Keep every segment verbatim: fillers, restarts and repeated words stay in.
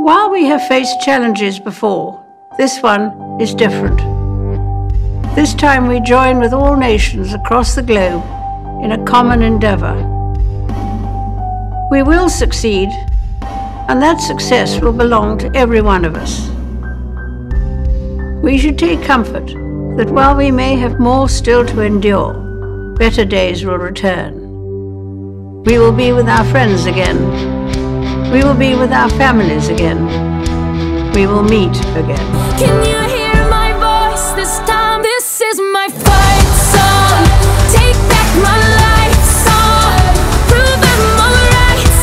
While we have faced challenges before, this one is different. This time we join with all nations across the globe in a common endeavour. We will succeed, and that success will belong to every one of us. We should take comfort that while we may have more still to endure, better days will return. We will be with our friends again. We will be with our families again. We will meet again. Can you hear my voice this time? This is my fight song. Take back my life song. Prove I'm alright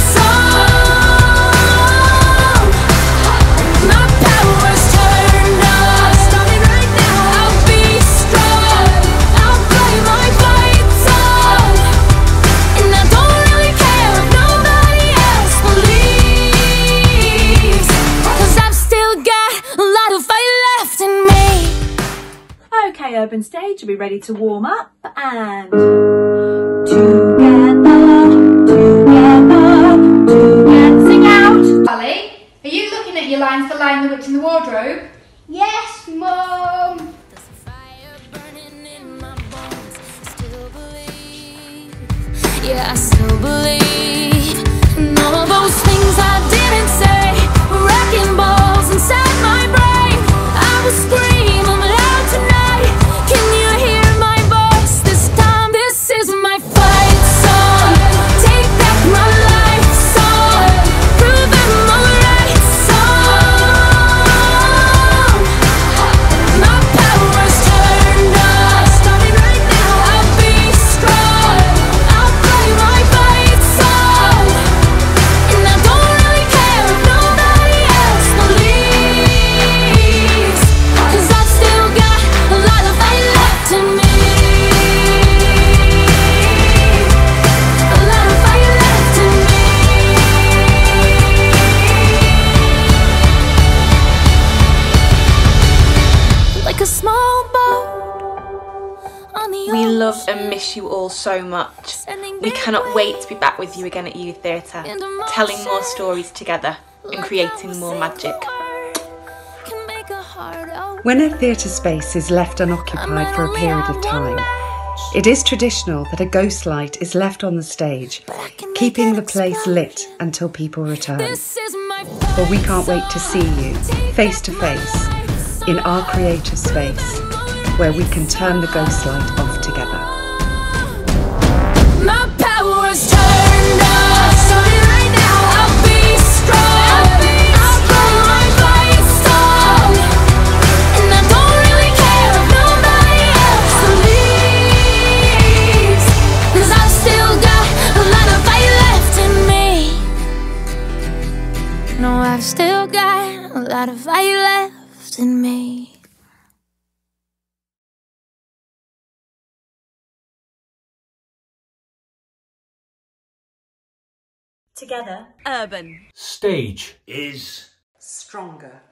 song. My power's turned on. Starting right now. I'll be strong. I'll play my fight song. And I don't really care if nobody else believes, 'cause I've still got a lot of fight left in me. Okay, Urban Stage, are we ready to warm up? And together, together, together, sing out. Charlie, are you looking at your lines for Lion the Witch in the Wardrobe? Yes, Mum. There's a fire burning in my bones. Still believe, yeah, I still believe. And all those things I didn't say were wrecking balls inside my brain. I will scream them loud tonight. Can you hear my voice this time? This is my fight song. Take back my life song. Prove I'm alright song. My power's turned on. Starting right now. I'll be strong. I'll play my fight song. And I don't really care if nobody else believes, 'cause I've still got a lot of fight left in me. A lot of fight left in me. Like a small boat on the We love ocean. and miss you all so much. Sending We big cannot wait to be waves back with you again at Youth Theatre, into telling more motion. stories together and Like creating a more single magic. word can make a heart open. When a theatre space is left unoccupied for a period of time, it is traditional that a ghost light is left on the stage, keeping the place lit until people return. This is my But we can't wait to see you, face to face, in our creative space, where we can turn the ghost light off together. My power's turned on. Starting right now. I'll be strong. I'll play my fight song. And I don't really care if nobody else believes, 'cause I've still got a lot of fight left in me. No, I've still got a lot of fight left in me. Together, Urban Stage is Stronger.